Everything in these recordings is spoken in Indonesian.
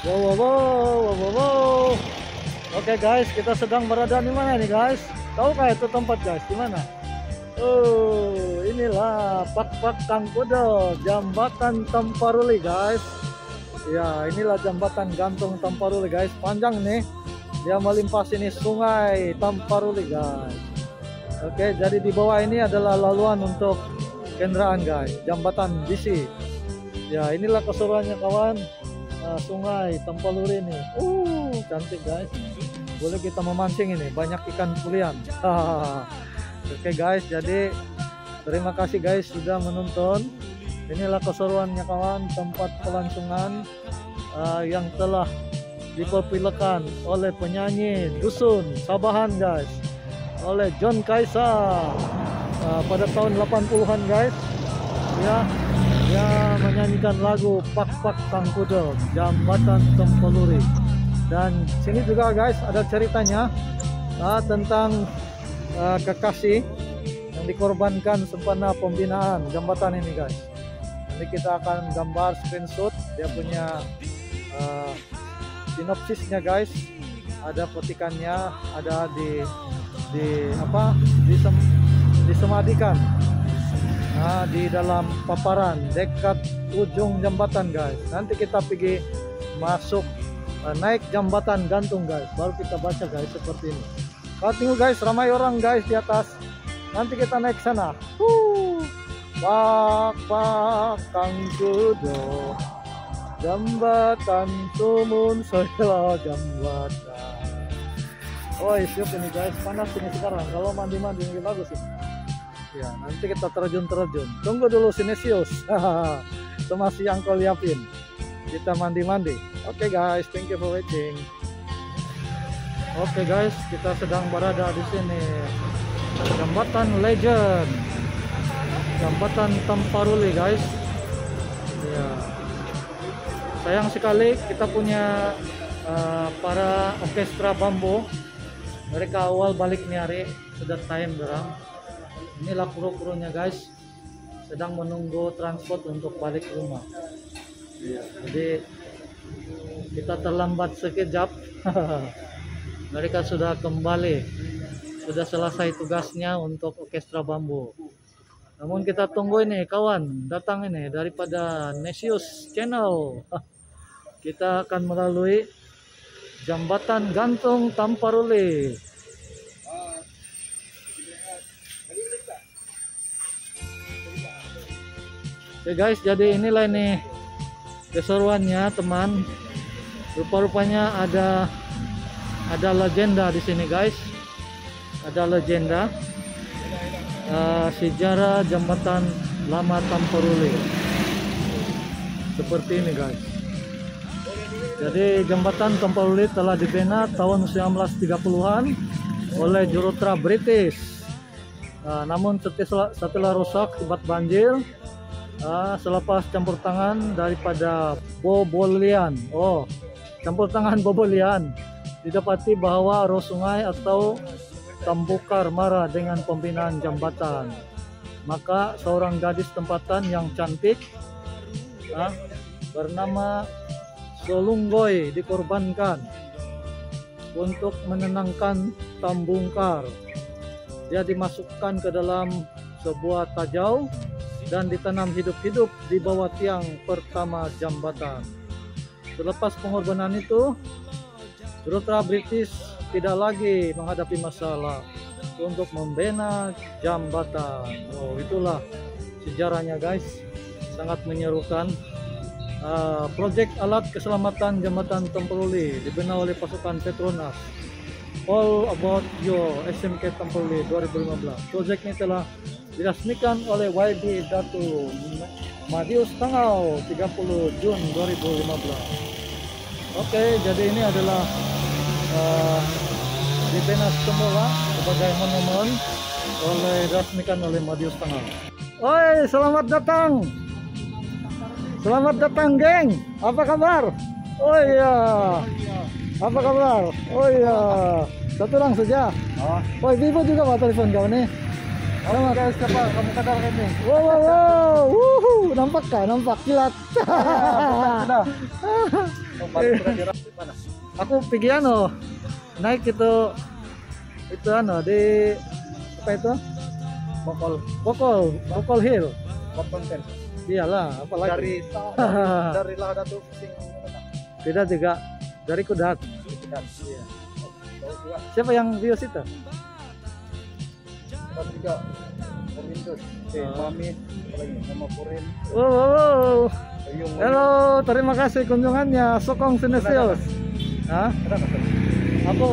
Wow, wow, wow, wow, wow, wow. Oke guys, kita sedang berada di mana nih guys? Tahukah itu tempat guys? Di mana? Oh, inilah Pak Tangkudo, Jambatan Tamparuli guys. Ya, inilah jambatan gantung Tamparuli guys. Panjang nih. Dia melimpah sini sungai Tamparuli guys. Oke, jadi di bawah ini adalah laluan untuk kendaraan guys. Jambatan bisi. Ya, inilah keseruannya kawan. Sungai Tamparuli ini. Cantik guys. Boleh kita memancing ini. Banyak ikan kulian. Oke guys, jadi terima kasih guys sudah menonton. Inilah keseruannya kawan, tempat pelancongan yang telah diperpilakan oleh penyanyi dusun Sabahan guys, oleh John Kaisa pada tahun 80-an guys. Ya, dia menyanyikan lagu Pak Tangkudo, Jambatan Tamparuli. Dan sini juga guys ada ceritanya tentang kekasih yang dikorbankan sempena pembinaan jambatan ini guys. Nanti kita akan gambar screenshot dia punya sinopsisnya guys. Ada petikannya, ada disemadikan di dalam paparan dekat ujung jambatan guys. Nanti kita pergi masuk naik jambatan gantung guys, baru kita baca guys seperti ini. Kau tengok guys, ramai orang guys di atas. Nanti kita naik sana. Pak Tangkudo, jambatan sumun sela jambatan. Oh siap ini guys, panas ini sekarang. Kalau mandi-mandi lebih bagus sih. Ya, nanti kita terjun. Tunggu dulu Sinesius. Sama si Uncle Yapin. Kita mandi-mandi. Oke guys, thank you for watching. Oke guys, kita sedang berada di sini. Jambatan Legend, Jambatan Tamparuli guys. Ya. Sayang sekali kita punya para orkestra bambu. Mereka awal balik nih hari sudah time berang. Inilah kru-krunya guys. Sedang menunggu transport untuk balik rumah. Ya, jadi kita terlambat sekejap. Mereka sudah kembali, sudah selesai tugasnya untuk orkestra bambu. Namun kita tunggu ini kawan datang ini daripada Nesius Channel. Kita akan melalui jambatan gantung Tamparuli. Oke guys, jadi inilah ini keseruannya teman. Rupa-rupanya ada legenda di sini guys. Ada legenda sejarah jambatan lama Tamparuli. Seperti ini guys. Jadi jambatan Tamparuli telah dibina tahun 1930-an oleh jurutra British. Namun setelah rusak akibat banjir, selepas campur tangan daripada Bobolian. Campur tangan Bobolian. Didapati bahwa arus sungai atau Tambukar marah dengan pembinaan jambatan. Maka seorang gadis tempatan yang cantik bernama Solunggoy dikorbankan untuk menenangkan Tambungkar. Dia dimasukkan ke dalam sebuah tajau dan ditanam hidup-hidup di bawah tiang pertama jambatan. Selepas pengorbanan itu, jurutra British tidak lagi menghadapi masalah untuk membina jambatan. Itulah sejarahnya guys, sangat menyerukan. Proyek alat keselamatan jambatan Tamparuli dibina oleh pasukan Petronas. All About Your SMK Tamparuli 2015. Proyek ini telah diresmikan oleh YB Datu Madius tanggal 30 Jun 2015. Oke, jadi ini adalah dibina semula sebagai monumen diresmikan oleh Madius tanggal. Oi, selamat datang. Selamat datang, geng. Apa kabar? Oh iya. Apa kabar? Oh iya. Satu orang saja. Oh, Vivo juga mau telepon kau nih. Sama guys, siapa kamu kadar ini? wow wow wow. Nampak kah? Nampak kilat. Sudah. Balik kira-kira di mana? Aku pergi naik itu di apa itu? Bokol Hill. Konten. Iyalah, Dari apalagi dari Lada tuh pusing. beda juga dari Kudat. Iya. Tahu juga. Siapa yang views itu? Kita juga Komindus, Mami, apalagi nama Purin, Wow. Yung. Halo, terima kasih kunjungannya. Sokong Sinesius. Hah? Ada apa? Aku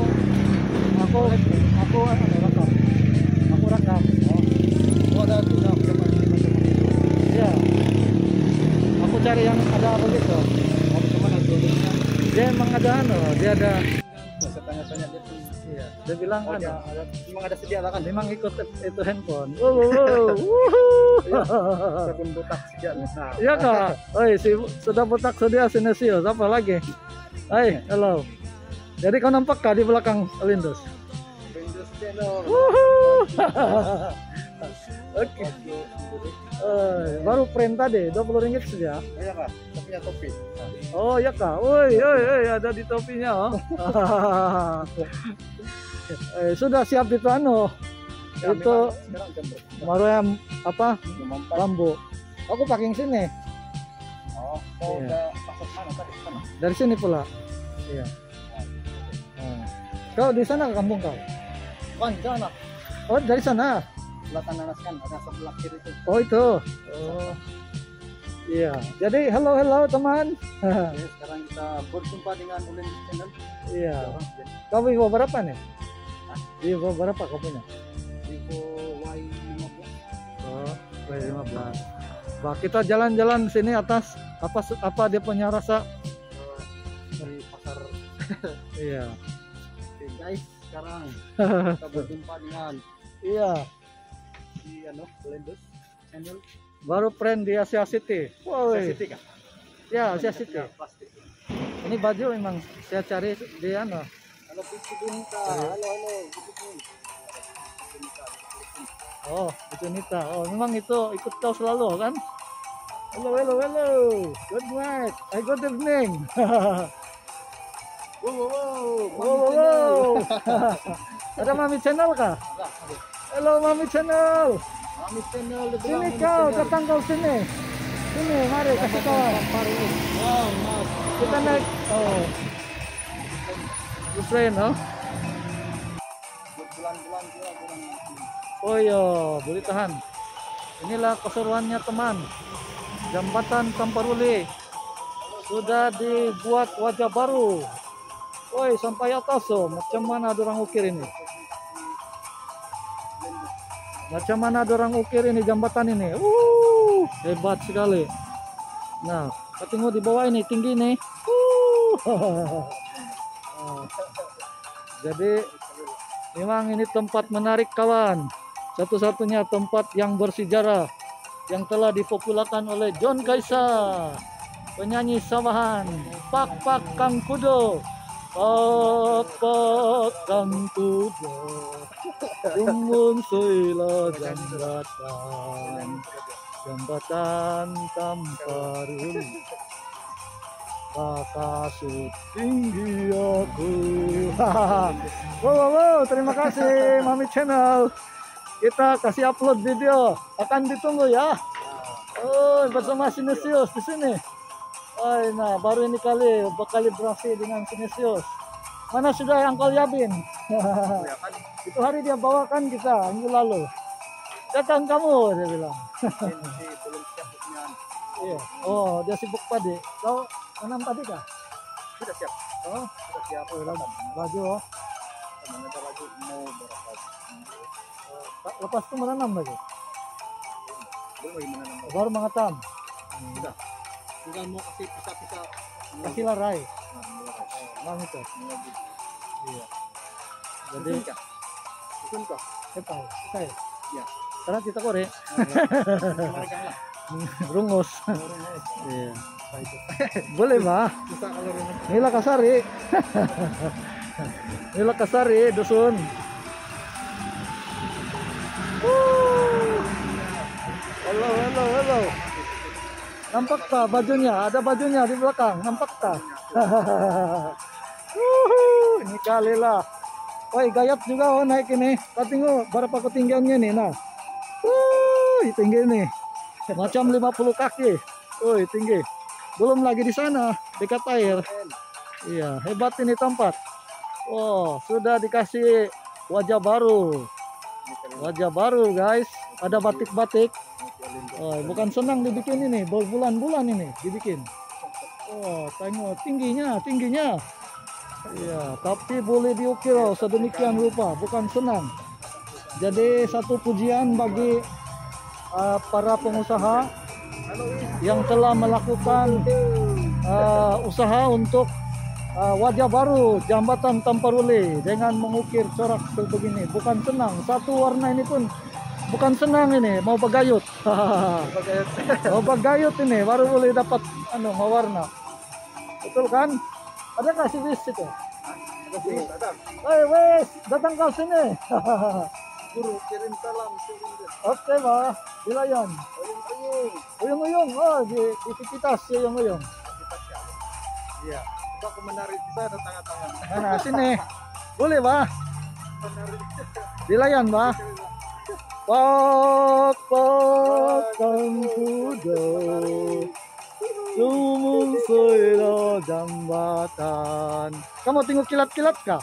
rekam. Aku rekam. Oh, ada tuh sama Iya. Aku cari yang ada begitu. kemana tuh? Dia emang ada dia ada. Saya tanya-tanya dia tuh. Iya. Dia bilang Oh, ya, memang ada sedia lah kan? memang ikut itu handphone. Wow. Saya pun botak sedia. Nah, Iya kak. Oi, sudah botak sedia Sinesius. Apa lagi? Hai, halo. Jadi kau nampak kah di belakang Lindus? Komindus channel. Oke. Baru print tadi 20 ringgit saja. Iya kak, saya punya topi. Oh ya kak, woi ada di topinya. Sudah siap itu Ya, itu sekarang jam berapa? baru yang apa Jam 4. bambu. Aku pakai yang sini, Oh, kau Iya. udah pasok mana tadi? Sana. dari sini pula. Iya. Nah. Kau di sana ke kampung kau? Bukan, sana. Oh dari sana. Selatan Nanas kan, ada sebelah kiri itu. Oh itu. Oh. Iya. Jadi halo teman. Oke, sekarang kita berjumpa dengan Ulin Channel. Iya. Jadi, Kau bawa berapa nih? Iya, bawa berapa kau punya? Vivo Y15. Oh, Y15. Bah, kita jalan-jalan sini atas apa dia punya rasa? Dari pasar. Iya. Oke guys, sekarang kita berjumpa dengan Iya. di Ulindus Channel. Baru friend di Asia City. Woi. City kan? Ya, Asia City. Ya, pasti. Ini baju memang saya cari di Halo Pici Binta. Halo. Oh, itu Nita. Oh, memang itu ikut kau selalu kan? Halo. Good night. Good evening. Wow. Ada Mami Channel kah? Halo Mami Channel. Mami Channel. Sini kau, datang kau sini. Sini, mari kasih kawan. Wow. Kita naik. Oh. Ukraine, no? Berbulan-bulan juga kurang. Oh iya, boleh tahan. Inilah keseruannya teman. Jembatan Tamparuli sudah dibuat wajah baru. Woi, sampai atas macam mana orang ukir ini? Macam mana orang ukir ini jembatan ini? Hebat sekali. Nah, tengok di bawah ini tinggi nih. Jadi memang ini tempat menarik kawan. Satu-satunya tempat yang bersejarah yang telah dipopulasikan oleh John Kaisar, penyanyi Sabahan. Pak Kang Kudo. Pak Kang Kudo. Rumbun Soila jembatan Tamparuli. Kakak tinggi aku. Wow, terima kasih Mami Channel. Kita kasih upload video, akan ditunggu ya. Oh, bersama Sinesius di sini. Oh, nah baru ini kali berkalibrasi dengan Sinesius. Mana sudah yang kau Yabin? Itu hari dia bawakan kita minggu lalu. Datang kamu, dia bilang. Belum siap punya. Iya. Oh, dia sibuk padi. Kau menanam padi kah? Sudah siap. Oh, Sudah siap. baju. Oh. Sebenarnya lagi mau berapa? Lepas itu menanam lagi. Belum lagi menanam. Baru mengatam. Sudah. Tinggal mau kasih pisah-pisah. Kasih larai. Bang itu. Iya. Jadi Itu kah? ketai. Ketai. Iya. Karena kita korek. Mereka lah. Rungus. Iya. Boleh mah. Susah kalau rumah. Nila Kasari. Nila Kasari dusun. Halo, halo, halo. Nampak tak bajunya? Ada bajunya di belakang. Nampak tak? Ini kali lah. Woi, gayat juga oh, naik ini. Kau tengok berapa ketinggiannya nih. Nah. Tinggi nih. Macam 50 kaki. Woi, tinggi. Belum lagi di sana, dekat air. Iya, hebat ini tempat. Oh, sudah dikasih wajah baru. Wajah baru, guys. Ada batik-batik. Oh, bukan senang dibikin ini, berbulan-bulan ini dibikin. Oh, tengok tingginya, tingginya. Iya, tapi boleh diukir sedemikian rupa, bukan senang. Jadi satu pujian bagi para pengusaha yang telah melakukan usaha untuk wajah baru jembatan Tamparule dengan mengukir corak sebegini. Bukan senang, satu warna ini pun bukan senang ini, mau bagayut. Mau bagayut ini baru boleh dapat mewarna. Betul kan? Ada kasih wis itu? Wes, datang ke sini. Guru kirim salam. Oke, Pak. Dilayan. Uyung-uyung. Oh, di Cipitas uyung-uyung. Iya. Coba aku menarik bisa ada tangan-tangan. Nah, sini. Boleh, Pak. Dilayan, Pak. Pak kang kuda. Lumung soira jambatan. Kamu tengok kilat-kilat kah?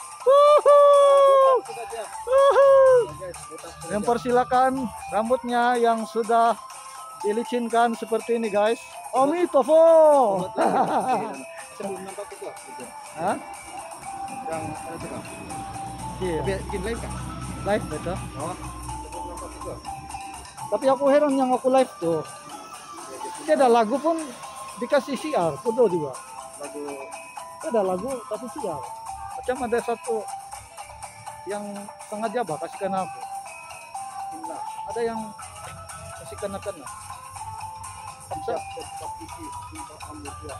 Yang persilakan rambutnya yang sudah dilicinkan seperti ini, guys. Omitofo. Sebelum nampak itu. Hah? Yang ada juga. Iya. Bikin live kan? Live betul. Oh. Sebelum nampak itu. Tapi aku heran yang aku live tuh. Dia ada lagu pun dikasih siar, kudo juga. Lagu Ada lagu tapi siar. Macam ada satu yang sengaja bah kasihkan aku. Indah. Ada yang kasihkan akan lah. Siap kompetisi untuk ambil dua.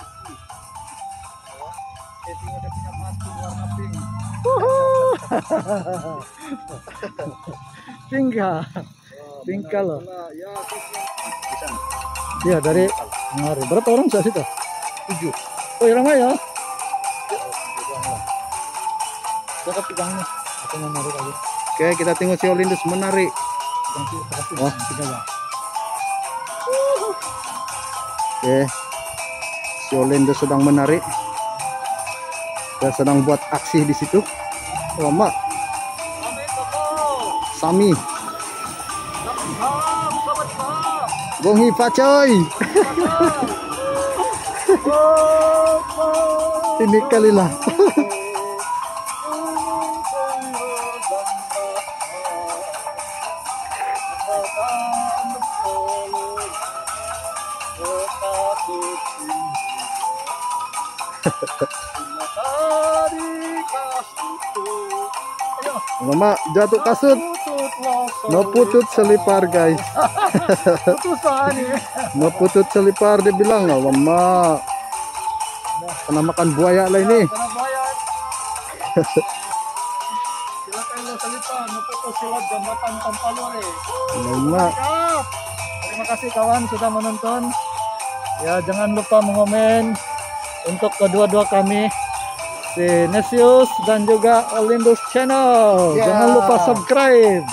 Setting dia punya mati warna pink. Tinggal. Tinggal loh. Ya, bisa. Iya dari Mari. Berapa orang saya situ? 7. Oh, ramai ya. Cakap pegangnya. Aku mau narik lagi. Oke, kita tengok si Olindus menarik. Oh, tiga ya. Oke. Si Olindus sedang menarik. Dia sedang buat aksi di situ. Oh, Mak. Sami. Gongi pacoy. Ini kali lah. Mama jatuh kasut. No putut selipar, guys. No putut selipar dia bilang. Mama kena makan buaya lah ini. Silakan lo selipar, no putut silat jembatan Tamparule. Mama. Terima kasih kawan sudah menonton. Ya, jangan lupa mengomen untuk kedua-dua kami, si Nesius dan juga Olindus Channel. Ya. Jangan lupa subscribe.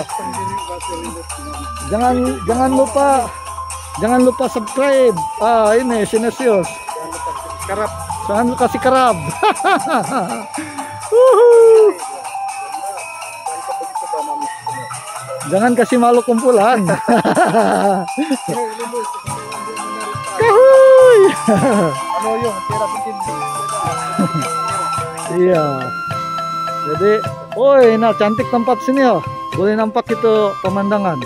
Jangan lupa subscribe. Ini si Nesius. Kerap. Jangan lupa kasih kerap. Jangan kasih malu kumpulan. Kahuy. Ano yung tira bikin. Iya. Jadi, nah cantik tempat sini ya. Boleh nampak itu pemandangan.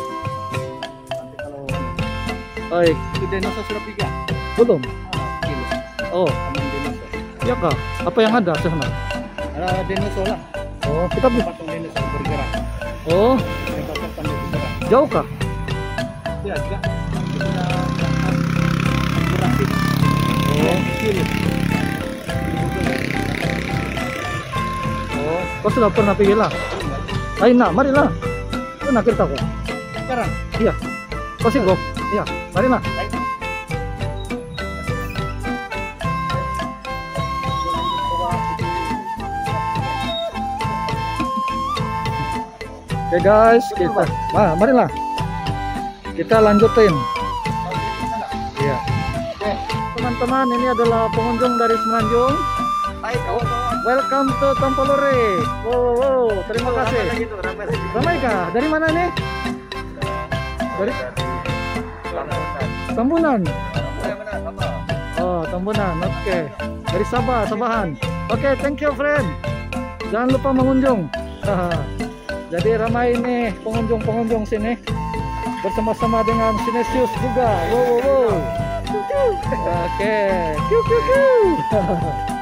Baik. Itu dinosaur sudah tiga. Belum. Kilo. Oh, Aman dinosaur. iya kah? Apa yang ada di sana? Ada dinosaur lah. Oh, kita Patung dinosaur bergerak. Oh, Tempatnya sambil bergerak. jauh kah? Ya, juga. Kita grafik. Oh, Kilo. oh. Kau sudah pernah pergi lah? Ayo nak, marilah. Itu nak kita kok. Sekarang. Iya. Kosigo. Iya, mari lah. Oke guys, kita, marilah kita lanjutin. Iya. Teman-teman, ini adalah pengunjung dari Semenanjung. Welcome to Tompolore. Wow, terima kasih. Ramai kah? Dari mana nih? Dari Tambunan. Oh, Tambunan. Oke. Dari Sabah, Sabahan. Oke, thank you friend. Jangan lupa mengunjung. Jadi ramai nih pengunjung sini bersama-sama dengan Sinesius juga. Wow. Oke. Kiu.